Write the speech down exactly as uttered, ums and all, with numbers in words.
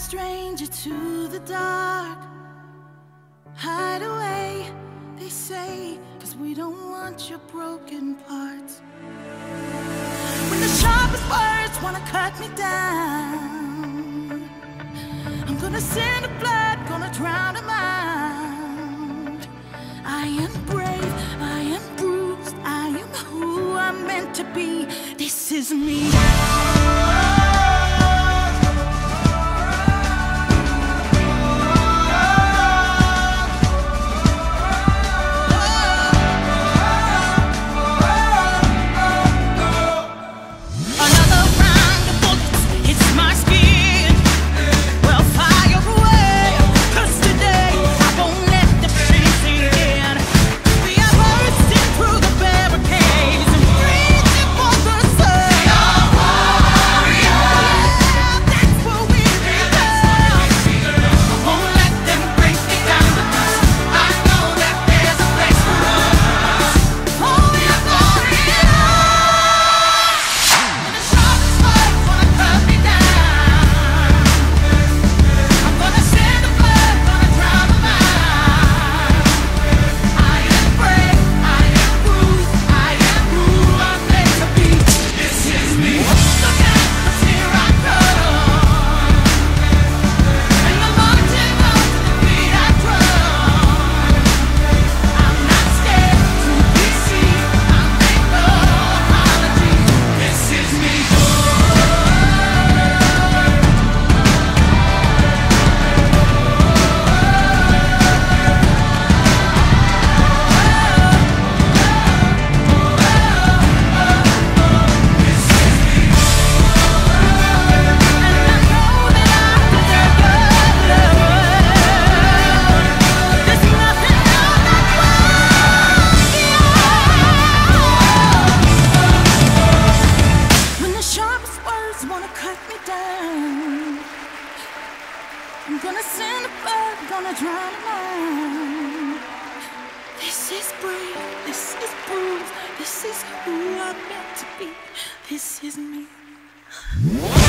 stranger to the dark. Hide away, they say, 'cause we don't want your broken parts. When the sharpest words wanna cut me down, I'm gonna send the blood, gonna drown them out. I am brave, I am bruised, I am who I'm meant to be. This is me. I'm gonna send a bird, gonna drown a man. This is brave, this is bruised, this is who I'm meant to be. This is me.